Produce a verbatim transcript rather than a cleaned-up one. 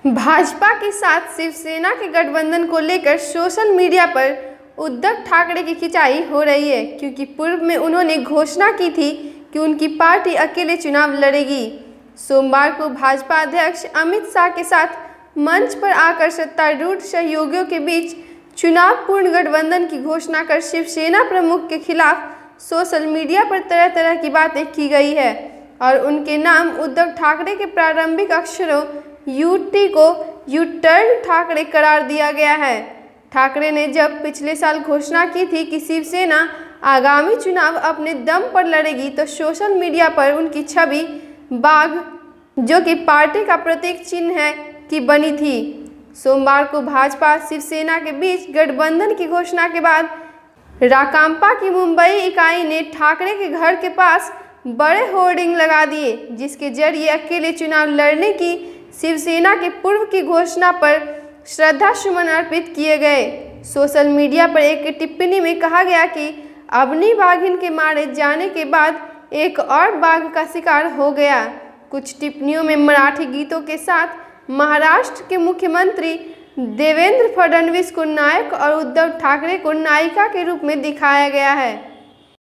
भाजपा के साथ शिवसेना के गठबंधन को लेकर सोशल मीडिया पर उद्धव ठाकरे की खिंचाई हो रही है, क्योंकि पूर्व में उन्होंने घोषणा की थी कि उनकी पार्टी अकेले चुनाव लड़ेगी। सोमवार को भाजपा अध्यक्ष अमित शाह के साथ मंच पर आकर सत्तारूढ़ सहयोगियों के बीच चुनाव पूर्ण गठबंधन की घोषणा कर शिवसेना प्रमुख के खिलाफ सोशल मीडिया पर तरह तरह की बातें की गई है और उनके नाम उद्धव ठाकरे के प्रारंभिक अक्षरों यूटी को यू टर्न ठाकरे करार दिया गया है। ठाकरे ने जब पिछले साल घोषणा की थी कि शिवसेना आगामी चुनाव अपने दम पर लड़ेगी, तो सोशल मीडिया पर उनकी छवि बाघ, जो कि पार्टी का प्रतीक चिन्ह है, की बनी थी। सोमवार को भाजपा शिवसेना के बीच गठबंधन की घोषणा के बाद राकांपा की मुंबई इकाई ने ठाकरे के घर के पास बड़े होर्डिंग लगा दिए, जिसके जरिए अकेले चुनाव लड़ने की शिवसेना के पूर्व की घोषणा पर श्रद्धा सुमन अर्पित किए गए। सोशल मीडिया पर एक टिप्पणी में कहा गया कि अबनी बाघिन के मारे जाने के बाद एक और बाघ का शिकार हो गया। कुछ टिप्पणियों में मराठी गीतों के साथ महाराष्ट्र के मुख्यमंत्री देवेंद्र फडणवीस को नायक और उद्धव ठाकरे को नायिका के रूप में दिखाया गया है।